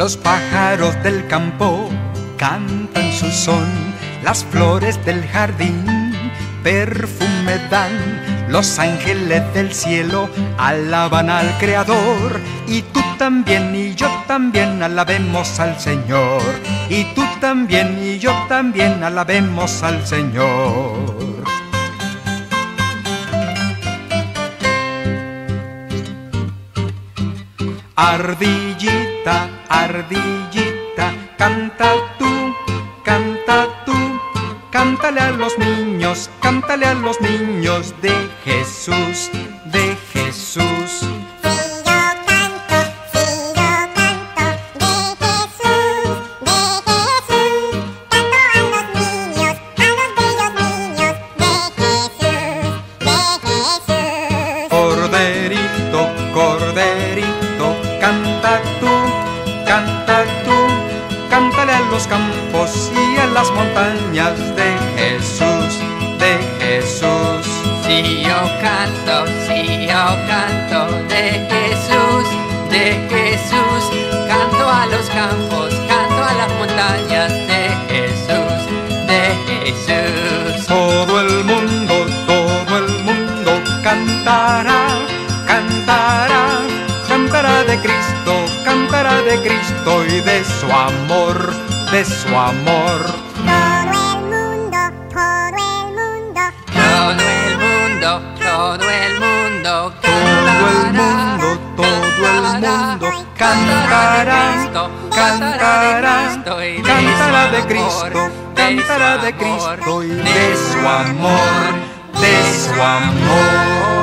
Los pájaros del campo cantan su son, las flores del jardín perfume dan, los ángeles del cielo alaban al Creador. Y tú también y yo también alabemos al Señor, y tú también y yo también alabemos al Señor. Ardillita, ardillita, canta tú, canta tú. Cántale a los niños, cántale a los niños de Jesús, de Jesús. Corderito, corderito, canta tú, canta tú. Cántale a los campos y a las montañas de Jesús, de Jesús. Si yo canto de Jesús, canto a los campos, canto a las montañas de Jesús, de Jesús. Todo el mundo cantará, cantará, cantará de Cristo, cantará de Cristo y de su amor, de su amor. Todo el mundo, todo el mundo, todo el mundo, todo el mundo, todo el mundo, todo el mundo cantará, cantará, cantará de Cristo, cantará de Cristo y de su amor, de su amor.